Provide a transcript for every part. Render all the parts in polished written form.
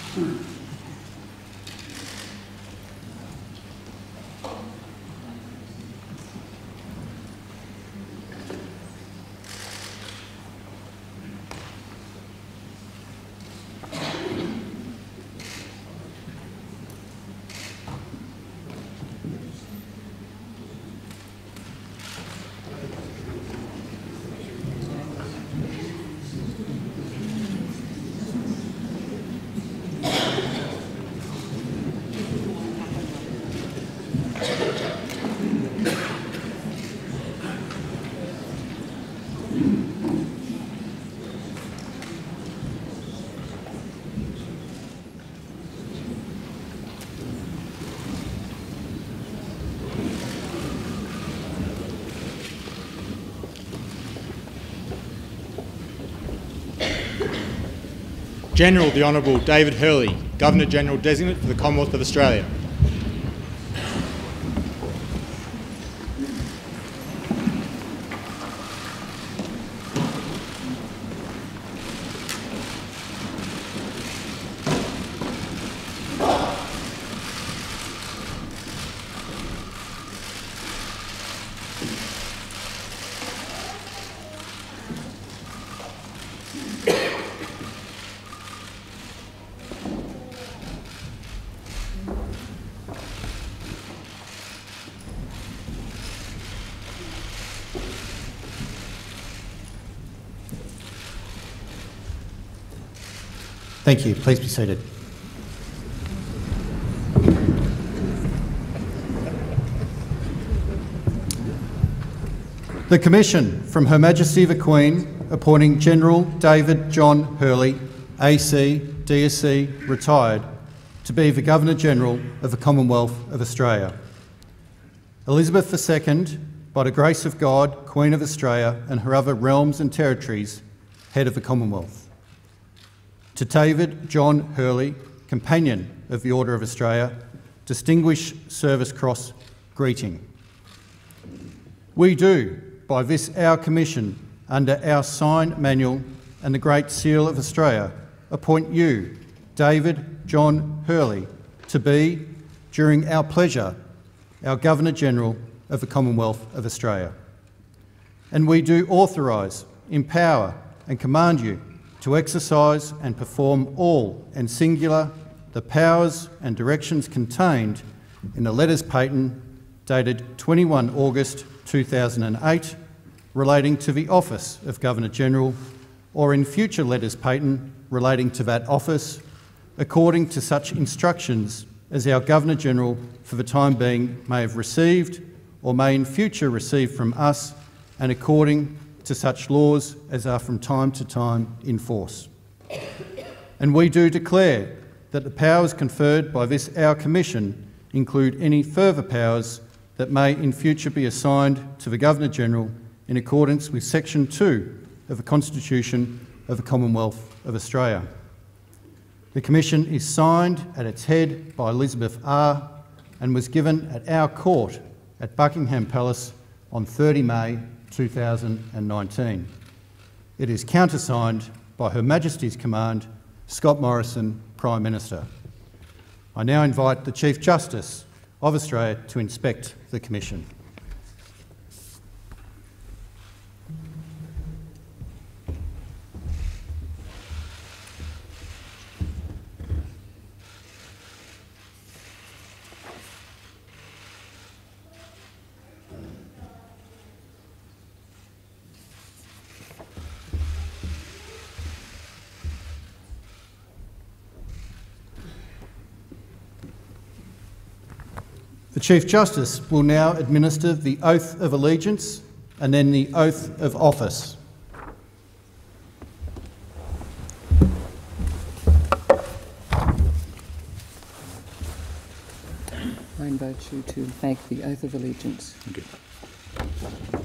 General, the Honourable David Hurley, Governor-General Designate for the Commonwealth of Australia. Thank you. Please be seated. The Commission from Her Majesty the Queen appointing General David John Hurley, AC, DSC, retired, to be the Governor-General of the Commonwealth of Australia. Elizabeth II, by the grace of God, Queen of Australia and her other realms and territories, Head of the Commonwealth. To David John Hurley, Companion of the Order of Australia, Distinguished Service Cross, greeting. We do, by this our Commission, under our sign manual and the Great Seal of Australia, appoint you, David John Hurley, to be, during our pleasure, our Governor-General of the Commonwealth of Australia. And we do authorise, empower and command you to exercise and perform all and singular the powers and directions contained in the letters patent dated 21 August 2008 relating to the office of Governor-General, or in future letters patent relating to that office, according to such instructions as our Governor-General for the time being may have received or may in future receive from us, and according to such laws as are from time to time in force. And we do declare that the powers conferred by this our Commission include any further powers that may in future be assigned to the Governor-General in accordance with Section 2 of the Constitution of the Commonwealth of Australia. The Commission is signed at its head by Elizabeth R. and was given at our court at Buckingham Palace on 30 May 2019. It is countersigned by Her Majesty's Command, Scott Morrison, Prime Minister. I now invite the Chief Justice of Australia to inspect the Commission. The Chief Justice will now administer the Oath of Allegiance and then the Oath of Office. I invite you to make the Oath of Allegiance. Thank you.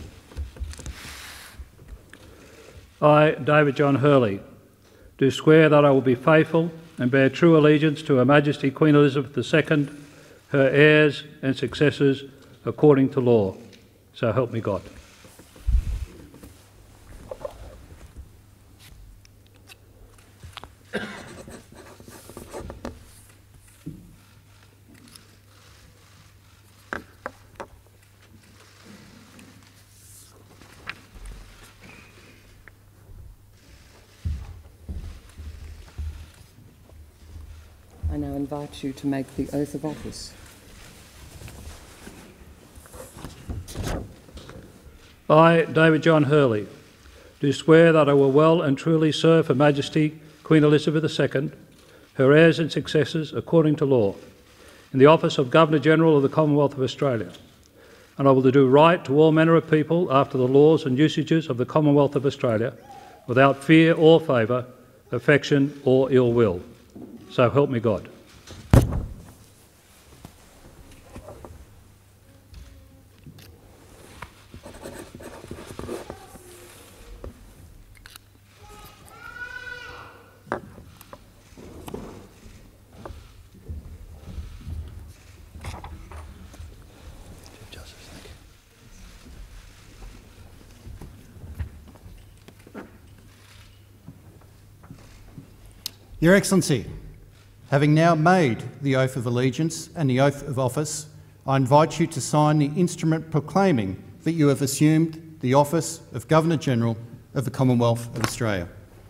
I, David John Hurley, do swear that I will be faithful and bear true allegiance to Her Majesty Queen Elizabeth II, her heirs and successors, according to law. So help me God. I now invite you to make the oath of office. I, David John Hurley, do swear that I will well and truly serve Her Majesty Queen Elizabeth II, her heirs and successors, according to law, in the office of Governor-General of the Commonwealth of Australia, and I will do right to all manner of people after the laws and usages of the Commonwealth of Australia, without fear or favour, affection or ill will. So help me God. Your Excellency, having now made the oath of allegiance and the oath of office, I invite you to sign the instrument proclaiming that you have assumed the office of Governor-General of the Commonwealth of Australia.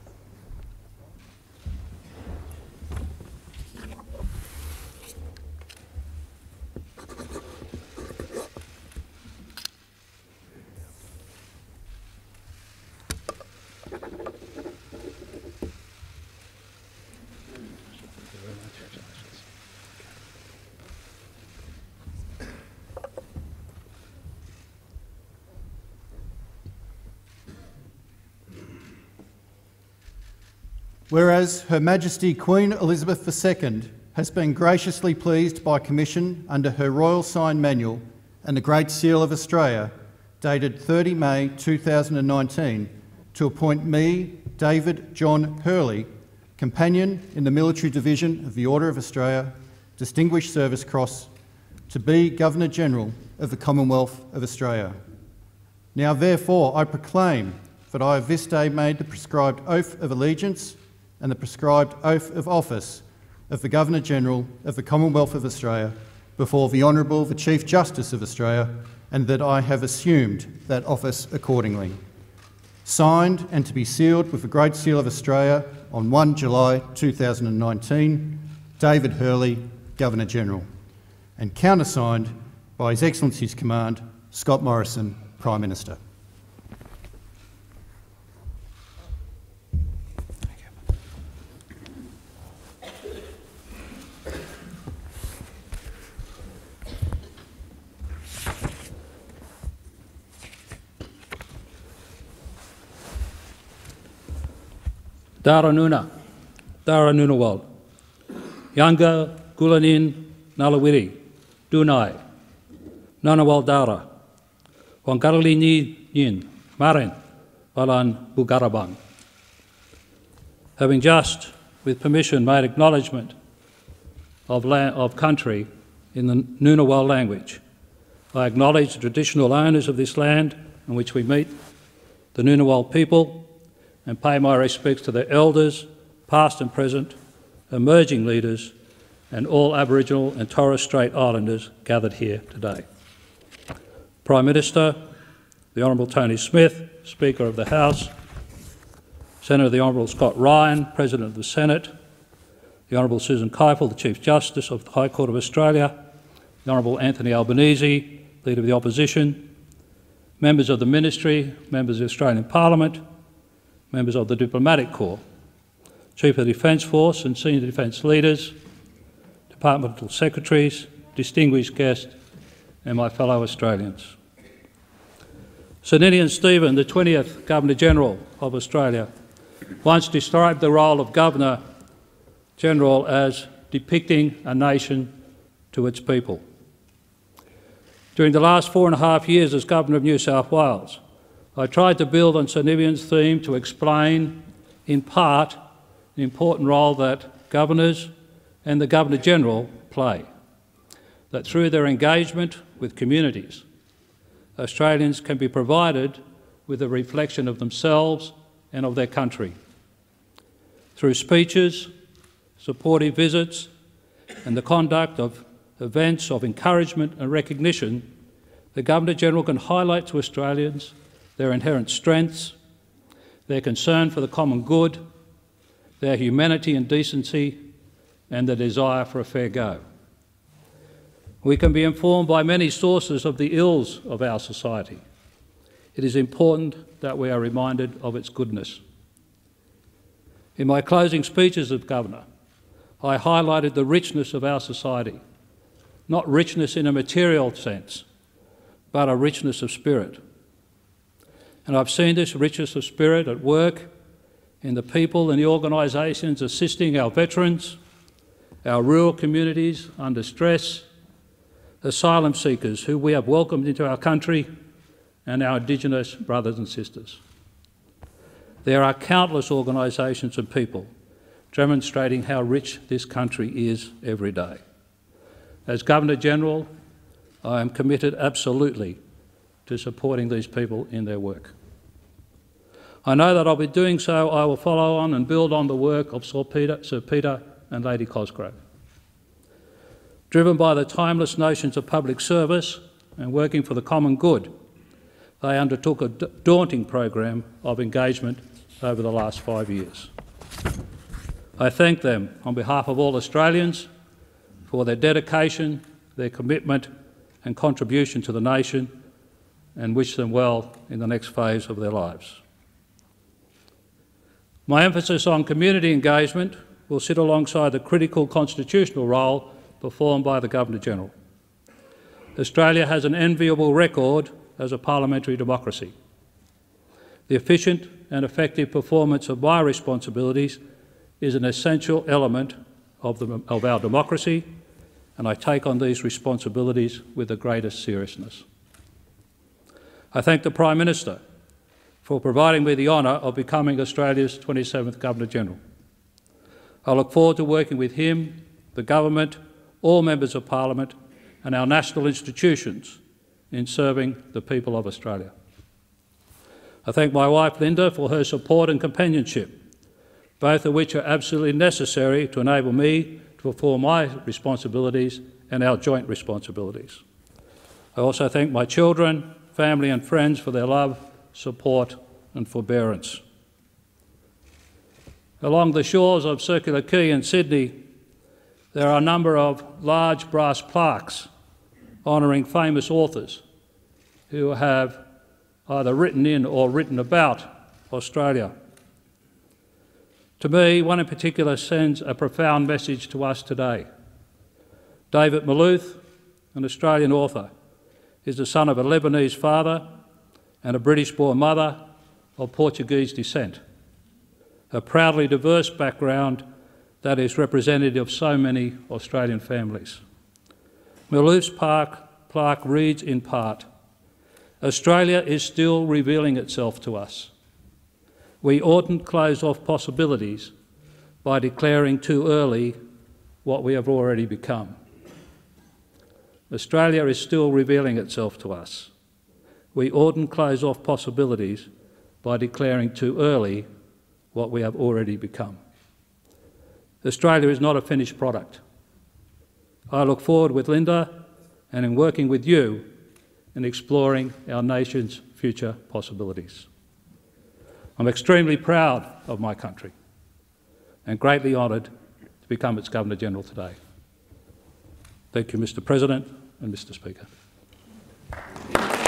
Whereas Her Majesty Queen Elizabeth II has been graciously pleased by commission under her Royal Sign Manual and the Great Seal of Australia, dated 30 May 2019, to appoint me, David John Hurley, Companion in the Military Division of the Order of Australia, Distinguished Service Cross, to be Governor-General of the Commonwealth of Australia. Now therefore I proclaim that I have this day made the prescribed oath of allegiance and the prescribed oath of office of the Governor-General of the Commonwealth of Australia before the Honourable the Chief Justice of Australia, and that I have assumed that office accordingly. Signed and to be sealed with the Great Seal of Australia on 1 July 2019, David Hurley, Governor-General, and countersigned by His Excellency's Command, Scott Morrison, Prime Minister. Dara Nunawal, Yanga Gulanin Nalawiri, Dunai, Nanawal Dara, Wangarali Yin, Marin, Balan Bugarabang. Having just, with permission, made acknowledgement of country in the Nunawal language, I acknowledge the traditional owners of this land in which we meet, the Nunawal people, and pay my respects to their elders, past and present, emerging leaders, and all Aboriginal and Torres Strait Islanders gathered here today. Prime Minister, the Honourable Tony Smith, Speaker of the House, Senator the Honourable Scott Ryan, President of the Senate, the Honourable Susan Kiefel, the Chief Justice of the High Court of Australia, the Honourable Anthony Albanese, Leader of the Opposition, members of the Ministry, members of the Australian Parliament, members of the Diplomatic Corps, Chief of the Defence Force and senior defence leaders, departmental secretaries, distinguished guests, and my fellow Australians. Sir Ninian Stephen, the 20th Governor-General of Australia, once described the role of Governor-General as depicting a nation to its people. During the last 4.5 years as Governor of New South Wales, I tried to build on Sir Ninian's theme to explain, in part, the important role that governors and the Governor-General play, that through their engagement with communities, Australians can be provided with a reflection of themselves and of their country. Through speeches, supportive visits, and the conduct of events of encouragement and recognition, the Governor-General can highlight to Australians their inherent strengths, their concern for the common good, their humanity and decency, and the desire for a fair go. We can be informed by many sources of the ills of our society. It is important that we are reminded of its goodness. In my closing speeches as Governor, I highlighted the richness of our society, not richness in a material sense, but a richness of spirit. And I've seen this richness of spirit at work in the people and the organisations assisting our veterans, our rural communities under stress, asylum seekers who we have welcomed into our country, and our Indigenous brothers and sisters. There are countless organisations and people demonstrating how rich this country is every day. As Governor-General, I am committed absolutely to supporting these people in their work. I know that I'll be doing so. I will follow on and build on the work of Sir Peter and Lady Cosgrove. Driven by the timeless notions of public service and working for the common good, they undertook a daunting program of engagement over the last 5 years. I thank them on behalf of all Australians for their dedication, their commitment and contribution to the nation, and wish them well in the next phase of their lives. My emphasis on community engagement will sit alongside the critical constitutional role performed by the Governor-General. Australia has an enviable record as a parliamentary democracy. The efficient and effective performance of my responsibilities is an essential element of our democracy, and I take on these responsibilities with the greatest seriousness. I thank the Prime Minister for providing me the honour of becoming Australia's 27th Governor-General. I look forward to working with him, the government, all members of Parliament and our national institutions in serving the people of Australia. I thank my wife Linda for her support and companionship, both of which are absolutely necessary to enable me to perform my responsibilities and our joint responsibilities. I also thank my children, family and friends for their love, support and forbearance. Along the shores of Circular Quay in Sydney, there are a number of large brass plaques honouring famous authors who have either written in or written about Australia. To me, one in particular sends a profound message to us today. David Malouth, an Australian author, is the son of a Lebanese father and a British-born mother of Portuguese descent, a proudly diverse background that is representative of so many Australian families. Malouth's plaque reads in part, "Australia is still revealing itself to us. We oughtn't close off possibilities by declaring too early what we have already become. Australia is still revealing itself to us. We oughtn't close off possibilities by declaring too early what we have already become." Australia is not a finished product. I look forward with Linda and in working with you in exploring our nation's future possibilities. I'm extremely proud of my country and greatly honoured to become its Governor-General today. Thank you, Mr. President and Mr. Speaker.